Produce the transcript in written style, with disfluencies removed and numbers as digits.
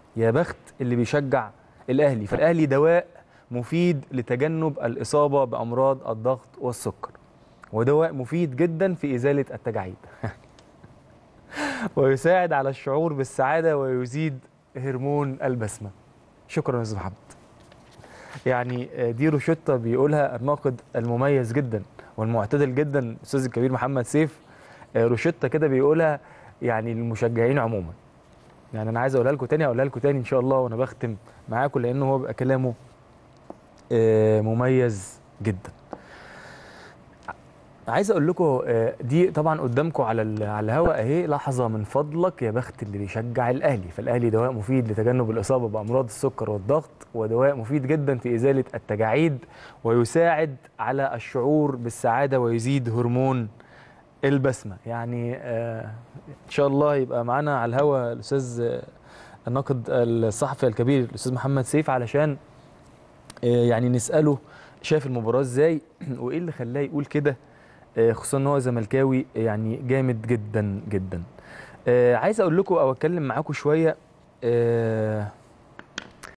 يا بخت اللي بيشجع الاهلي. فالاهلي دواء مفيد لتجنب الاصابه بامراض الضغط والسكر، ودواء مفيد جدا في ازاله التجاعيد ويساعد على الشعور بالسعاده ويزيد هرمون البسمه. شكرا يا استاذ محمد. يعني دي روشتة بيقولها الناقد المميز جدا والمعتدل جدا الاستاذ الكبير محمد سيف. روشتة كده بيقولها يعني للمشجعين عموما. يعني انا عايز اقولها لكم تاني، هقولها لكم تاني ان شاء الله وانا بختم معاكم، لانه هو بيبقى كلامه مميز جدا. عايز اقول لكم دي طبعا قدامكم على الهواء اهي. لحظه من فضلك يا بخت اللي بيشجع الاهلي. فالاهلي دواء مفيد لتجنب الاصابه بامراض السكر والضغط، ودواء مفيد جدا في ازاله التجاعيد، ويساعد على الشعور بالسعاده ويزيد هرمون البسمه. يعني ان شاء الله يبقى معانا على الهواء الاستاذ الناقد الصحفي الكبير الاستاذ محمد سيف، علشان يعني نساله شاف المباراه ازاي وايه اللي خلاه يقول كده، خصوصا ان هو زملكاوي يعني جامد جدا جدا. عايز اقول لكم او اتكلم معاكم شويه